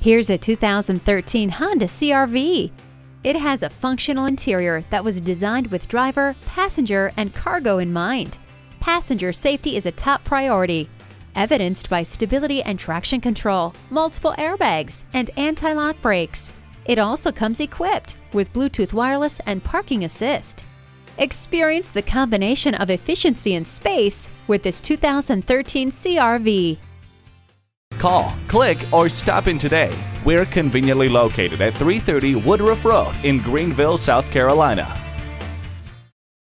Here's a 2013 Honda CR-V. It has a functional interior that was designed with driver, passenger, and cargo in mind. Passenger safety is a top priority, evidenced by stability and traction control, multiple airbags, and anti-lock brakes. It also comes equipped with Bluetooth wireless and parking assist. Experience the combination of efficiency and space with this 2013 CR-V. Call, click, or stop in today. We're conveniently located at 330 Woodruff Road in Greenville, South Carolina.